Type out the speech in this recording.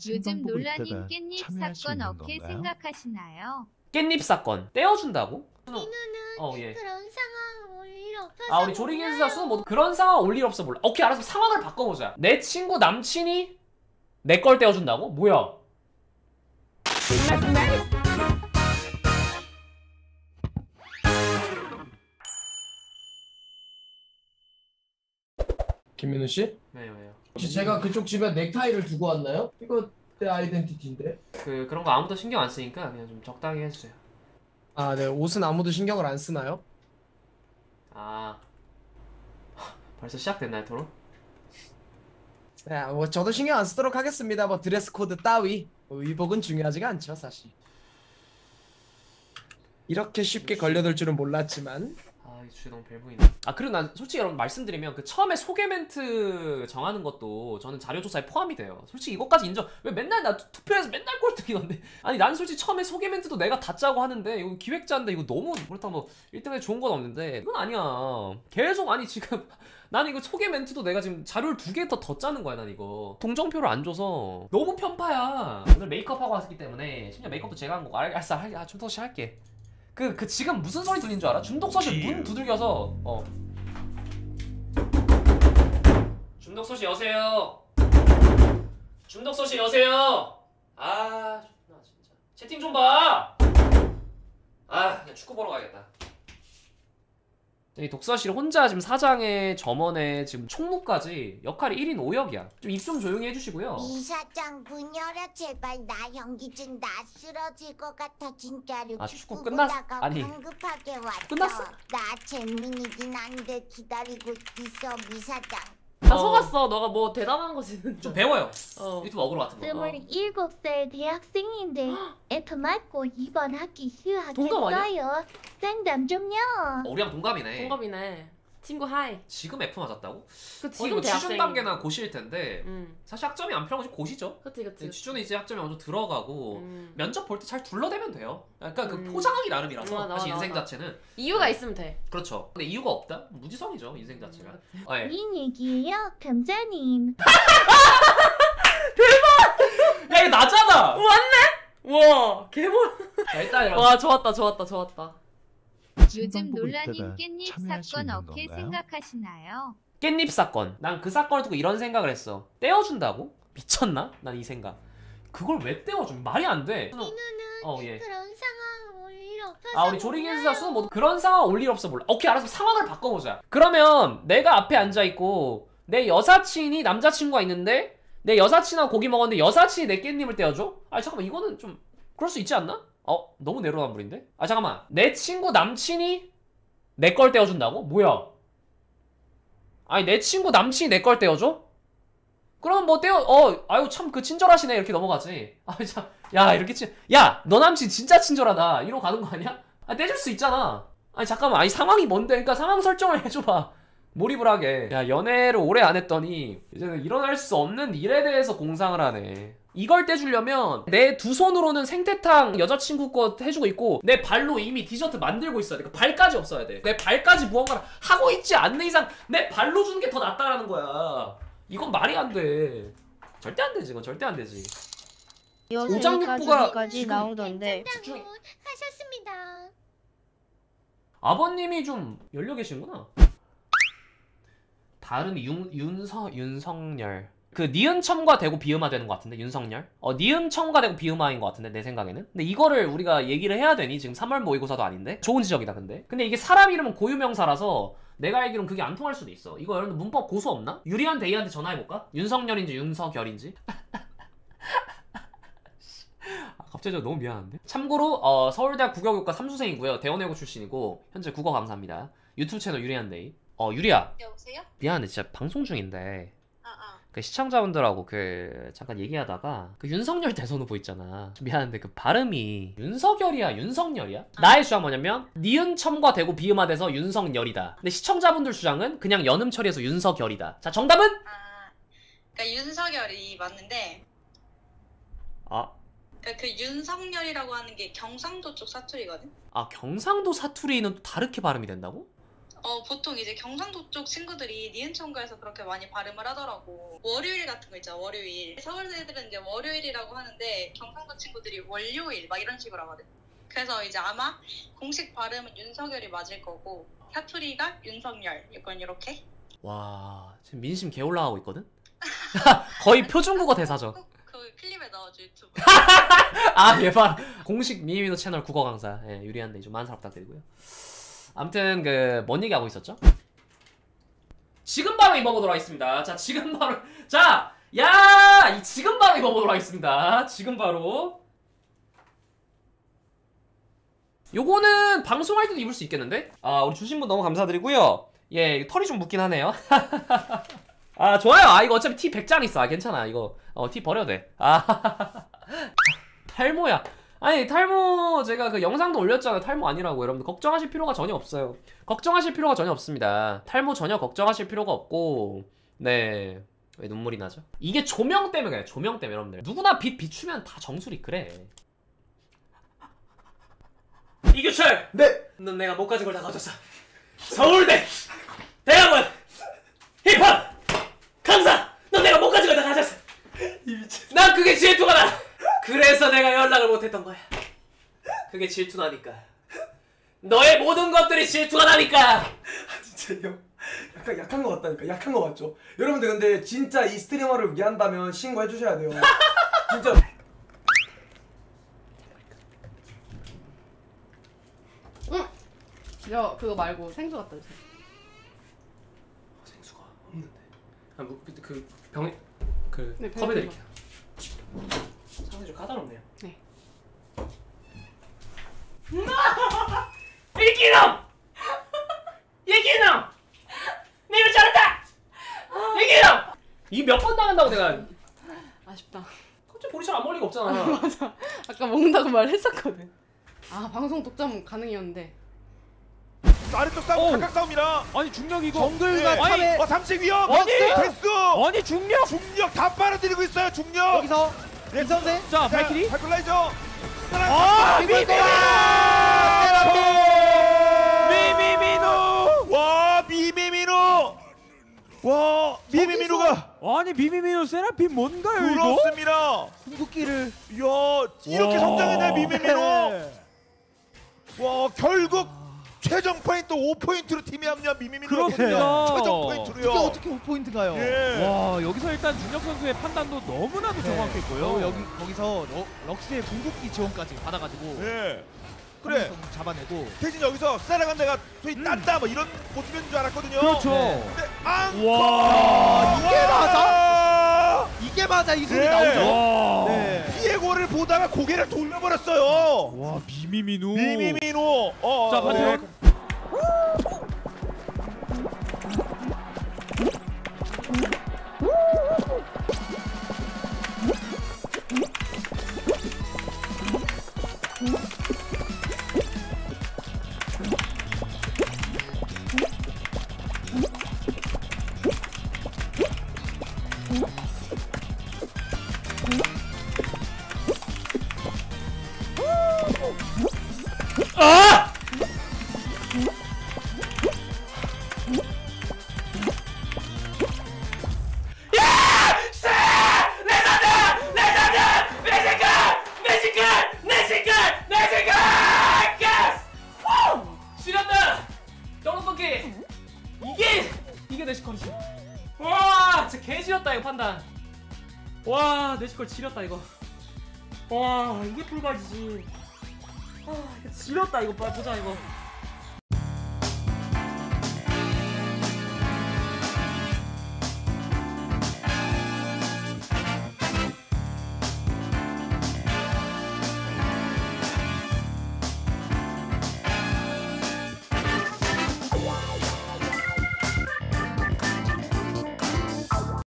요즘 논란인 깻잎 사건 어떻게 생각하시나요? 깻잎 사건 떼어준다고? 예. 그런 상황 올 일 없어서 아 우리 조리기사 수는 뭐 그런 상황 올 일 없어 몰라. 오케이 알았어, 상황을 바꿔보자. 내 친구 남친이 내 걸 떼어준다고? 뭐야? 김민우 씨? 왜요? 혹시 제가 그쪽 집에 넥타이를 두고 왔나요? 이거 내 아이덴티티인데. 그런 거 아무도 신경 안 쓰니까 그냥 좀 적당히 해주세요. 아, 네. 옷은 아무도 신경을 안 쓰나요? 아 벌써 시작됐나요 토론? 네, 뭐 저도 신경 안 쓰도록 하겠습니다. 뭐 드레스 코드 따위 의복은 중요하지가 않죠, 사실. 이렇게 쉽게 걸려들 줄은 몰랐지만. 아, 이 주제 너무 벨보이네. 아, 그리고 난 솔직히 여러분 말씀드리면 그 처음에 소개 멘트 정하는 것도 저는 자료조사에 포함이 돼요. 솔직히 이것까지 인정. 왜 맨날 나 투표해서 맨날 꼴등이던데. 아니 난 솔직히 처음에 소개 멘트도 내가 다 짜고 하는데 이거 기획자인데 이거 너무 그렇다고 뭐 1등에 좋은 건 없는데 이건 아니야. 계속 아니 지금 나는 이거 소개 멘트도 내가 지금 자료를 2개 더 짜는 거야. 난 이거 동정표를 안 줘서 너무 편파야. 오늘 메이크업하고 왔기 때문에 심지어 메이크업도 제가 한 거고. 알았어, 좀 더 할게. 그 지금 무슨 소리 들린 줄 알아? 준독서실 문 두들겨서 준독서실 여세요. 준독서실 여세요. 아 존나 진짜 채팅 좀 봐. 아 그냥 축구 보러 가야겠다. 이 독서실 혼자 지금 사장에 점원에 지금 총무까지 역할이 1인 5역이야. 좀 입 좀 조용히 해주시고요. 이사장 문 열어 제발. 나 연기 중 나 쓰러질 것 같아 진짜로. 아, 축구 축구 끝났어? 보다가 아니, 긴급하게 왔어. 끝났어? 나 재민이긴 한데 기다리고 있어 미사장. 다 속았어. 너가 뭐 대단한 거 지는 좀 배워요. 어. 유튜브 어그로 같은 거. 27살 대학생인데 F 맞고 이번 학기 동갑 아니야? 휴학했어요. 상담 좀요. 우리랑 동갑이네. 동갑이네. 친구 하이. 지금 F 맞았다고? 그 이거 지금 취준 대학생. 단계나 고시일 텐데 응. 사실 학점이 안 필요한 건 고시죠. 그치. 취준에 이제 학점이 어느 정도 들어가고 면접 볼 때 잘 둘러대면 돼요. 약간 그 음. 포장하기 나름이라서 맞아, 사실 인생 맞아. 자체는 이유가 있으면 돼. 그렇죠. 근데 이유가 없다? 무지성이죠 인생 자체가. 예. 민 얘기예요 감자님. 야 이거 나잖아. 우와 개몰. 자 일단 이런. 와 좋았다. 요즘 논란인 깻잎 사건 어떻게 생각하시나요? 깻잎 사건. 난 그 사건을 두고 이런 생각을 했어. 떼어준다고? 미쳤나? 난 이 생각. 그걸 왜 떼어줘? 말이 안 돼. 예. 그런 상황 올 일 없어서 아 우리 조리기사 수는 뭐 그런 상황 올 일 없어 몰라. 오케이 알았어, 상황을 바꿔보자. 그러면 내가 앞에 앉아있고 내 여사친이 남자친구가 있는데 내 여사친하고 고기 먹었는데 여사친이 내 깻잎을 떼어줘? 아니 잠깐만, 이거는 좀 그럴 수 있지 않나? 너무 내로남불인데? 아 잠깐만, 내 친구 남친이 내 걸 떼어준다고? 뭐야? 아니 내 친구 남친이 내 걸 떼어줘? 그럼 뭐 아유 참 그 친절하시네 이렇게 넘어가지. 야 이렇게 야 너 남친 진짜 친절하다 이러고 가는 거 아니야? 아 떼줄 수 있잖아. 아니 잠깐만, 아니 상황이 뭔데? 그러니까 상황 설정을 해줘봐. 몰입을 하게. 야 연애를 오래 안 했더니 이제는 일어날 수 없는 일에 대해서 공상을 하네. 이걸 떼주려면 내 두 손으로는 생태탕 여자친구 거 해주고 있고 내 발로 이미 디저트 만들고 있어야 돼. 그 발까지 없어야 돼. 내 발까지 무언가를 하고 있지 않는 이상 내 발로 주는 게 더 낫다라는 거야. 이건 말이 안 돼. 절대 안 되지. 이건 절대 안 되지. 오장육부가 까지 나오던데. 하셨습니다. 아버님이 좀 열려 계시구나. 발음이 윤석열. 그 니은 첨가 되고 비음화 되는 것 같은데 윤석열? 니은 첨가 되고 비음화인 것 같은데 내 생각에는. 근데 이거를 우리가 얘기를 해야 되니? 지금 3월 모의고사도 아닌데? 좋은 지적이다 근데. 근데 이게 사람 이름은 고유명사라서 내가 알기로는 그게 안 통할 수도 있어. 이거 여러분들 문법 고수 없나? 유리한 데이한테 전화해볼까? 윤석열인지 윤석열인지? 갑자기 너무 미안한데? 참고로 서울대학 국어교과 3수생이고요 대원외고 출신이고 현재 국어 강사입니다. 유튜브 채널 유리한데이. 유리야. 여보세요? 미안한데 진짜 방송 중인데 그 시청자분들하고 잠깐 얘기하다가 그 윤석열 대선 후보 있잖아. 좀 미안한데 그 발음이 윤석열이야 윤석열이야? 나의 주장 뭐냐면 니은 첨가 되고 비음화 돼서 윤석열이다. 근데 시청자분들 주장은 그냥 연음 처리해서 윤석열이다. 자 정답은? 그러니까 윤석열이 맞는데 그러니까 그 윤석열이라고 하는 게 경상도 쪽 사투리거든? 경상도 사투리는 또 다르게 발음이 된다고? 보통 이제 경상도 쪽 친구들이 니은총가에서 그렇게 많이 발음을 하더라고. 월요일 같은 거 있잖아, 월요일. 서울 애들은 이제 월요일이라고 하는데 경상도 친구들이 월요일 막 이런 식으로 하거든. 그래서 이제 아마 공식 발음은 윤석열이 맞을 거고 사투리가 윤석열, 약간 이렇게. 와 지금 민심 개 올라가고 있거든? 거의 표준국어 대사죠. 꼭 그 클립에 넣어줘, 유튜브. 아 예봐 공식 미미노 채널 국어 강사 예, 유리한데 좀 많은 사랑 부탁드리고요. 아무튼 그 뭔 얘기 하고 있었죠? 지금 바로 입어보도록 하겠습니다. 자 지금 바로 지금 바로 입어보도록 하겠습니다. 지금 바로 요거는 방송할 때도 입을 수 있겠는데? 아 우리 주신 분 너무 감사드리고요. 예 털이 좀 묻긴 하네요. 아 좋아요. 아 이거 어차피 티 100장 있어. 아 괜찮아 이거 티 버려도 돼. 아 탈모야. 아니 탈모 제가 그 영상도 올렸잖아요. 탈모 아니라고. 여러분들 걱정하실 필요가 전혀 없어요. 걱정하실 필요가 전혀 없습니다. 탈모 전혀 걱정하실 필요가 없고. 네 왜 눈물이 나죠? 이게 조명 때문에 그래. 조명 때문에 여러분들 누구나 빛 비추면 다 정수리 그래. 이규철! 네. 넌 내가 못 가진 걸 다 가졌어. 서울대! 대학원! 힙합! 강사! 넌 내가 못 가진 걸 다 가졌어. 난 그게 질투가 나! 그래서 내가 연락을 못했던 거야. 그게 질투나니까. 너의 모든 것들이 질투가 나니까! 진짜 형 약간 약한 거 같다니까. 약한 거 맞죠? 여러분들 근데 진짜 이 스트리머를 위한다면 신고해 주셔야 돼요. 진짜. 저 그거 말고 생수 갖다 주세요. 생수가 없는데. 아, 뭐, 그 병에 그 네, 컵에 병에 드릴게요. 상당히 좀 까다롭네요. 네. 이기놈! 이기놈! 내가 잘한다! 이기놈! 이 몇 번 당한다고 내가. 아쉽다. 갑자기 볼이 잘 안 멀리가 없잖아. 맞아. 아까 먹는다고 말했었거든. 아 방송 독점 가능이었는데. 아래쪽 싸움, 각각 싸움이라. 아니 중력 이거 정글과 아니, 탑의 삼식 위협. 아니! 됐어. 아니 중력 중력 다 빨아들이고 있어요. 중력. 여기서 이선세 자 발키리 발클라이저. 미미민우 와 미미민우. 와 미미민우가. 아니 미미민우 세라핀 뭔가요 이거? 그렇습니다. 궁극기를 이야 이렇게 성장했네 미미민우. 와 결국 최종 포인트 5포인트로 팀이 합류한 미미민우거든요. 그렇습니다. 최종 포인트로요. 이게 어떻게 5포인트가요? 예. 와 여기서 일단 준혁 선수의 판단도 너무나도 정확했고요. 거기서 럭스의 궁극기 지원까지 받아가지고 예. 그래. 잡아내고 태진 여기서 세라간 내가 소위 딴다 뭐 이런 모습인 줄 알았거든요. 그렇죠. 근데 와 이게 맞아? 이게 맞아 이 소리 네. 나오죠? 네. 피해고를 보다가 고개를 돌려버렸어요. 와 미미민우 미미민우. 자 반대편 이게 내시컬이지. 와 진짜 개 지렸다 이거 판단. 와 내시컬 지렸다 이거. 와 이게 풀가지지. 아 이거 지렸다 이거 보자 이거.